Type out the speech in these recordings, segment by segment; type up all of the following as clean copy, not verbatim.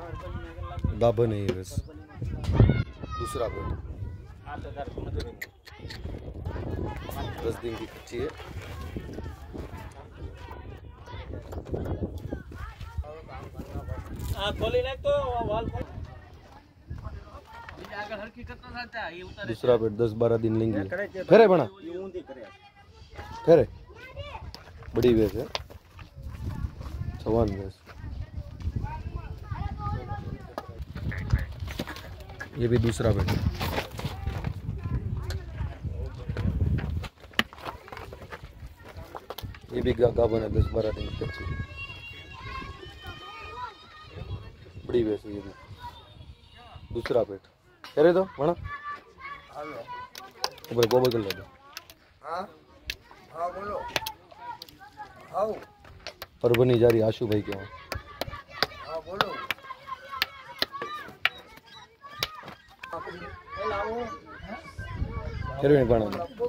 गाभन है ये बस। दूसरा बेट 10 दिन की कच्ची है। दूसरा बेट 10-12 दिन लेंगे। खरे बना खरे बड़ी भैंस है, जवान भैंस। ये भी दूसरा बेट है। ये भी गाभन है 10-12 दिन की कच्ची, बड़ी भैंस है ये भी। दूसरा पेट करे तो बना ऊपर गोबर कर ले दो। हाँ बोलो। परभनी जा रही आशु भाई के वहाँ। हाँ बोलो। फिर बना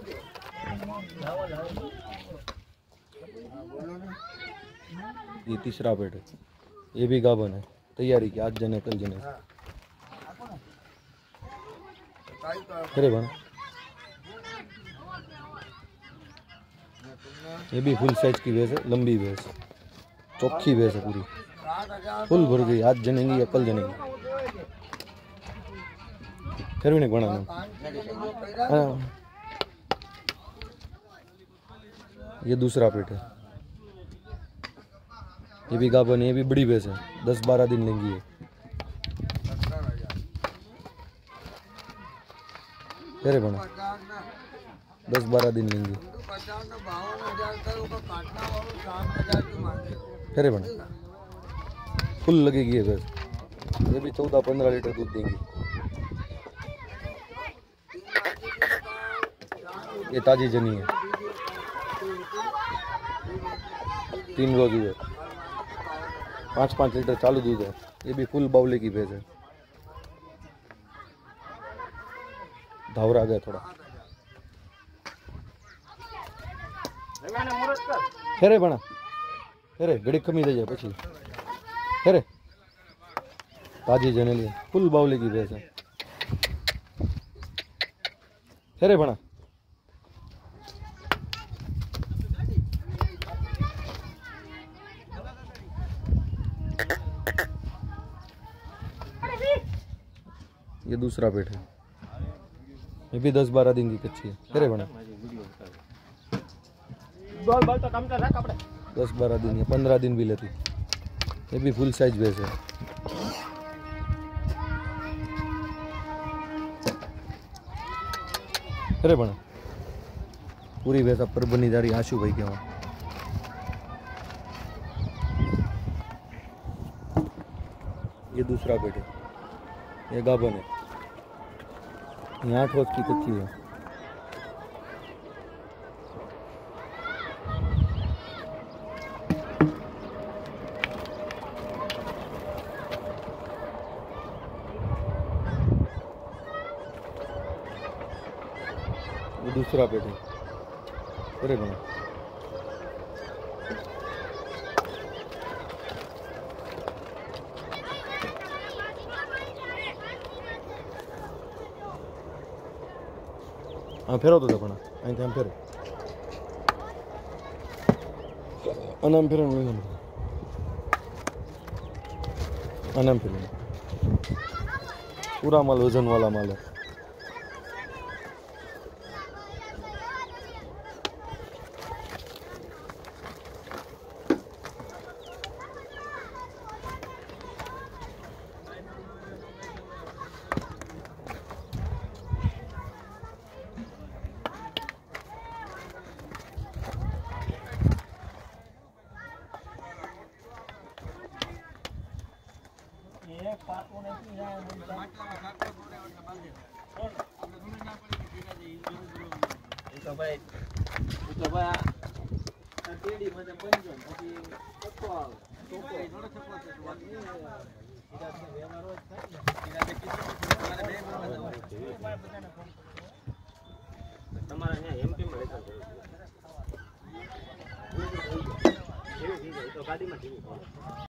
ये तीसरा पेट है। ये भी गाभन है, तैयारी की, आज जने कल जने। अरे बना ये भी फुल साइज की भैंस है, लंबी भैंस, चौखी भैंस है पूरी, फुल भर गई, आज जनेंगी या कल जनेंगी। फिर भी नहीं बनाना। ये दूसरा पेट है। ये भी गाभन है, ये भी बड़ी भैंस है, 10-12 दिन लेंगी ये। फिर बना 10-12 दिन लेंगी। फिर बना फुल लगेगी ये भैंस। ये भी 14-15 लीटर दूध देंगी। ये ताजी जनी है, 3 रोज हुए, 5-5 लीटर चालू दूध है। ये भी फुल बावले की भैंस है। धावरा गया थोड़ा। खेरे बना खेरे घड़ी कमी दे जाए पछी। खेरे ताजी जनेली फुल बावले की भैंस है। खेरे बना ये दूसरा पेट है। ये भी 10-12 दिन की कच्ची है। खेरे बना 10-12 दिन या 15 दिन भी लेती। ये भी फुल साइज भैंस है। अरे बना पूरी भैंस पर बनी जा रही आशु भाई के वहाँ। ये दूसरा पेट है, ये गाभन है, ये 8 रोज की कच्ची है। ये दूसरा पेट है। अरे बना हाँ फेरो तो बना અહીં ત્યાં ફેર આનામ ફેરવાનું આનામ ફેરવાનું पूरा माल वजन वाला माल है। તમારા અહીંયા એમપી માં લેતા ગાડીમાં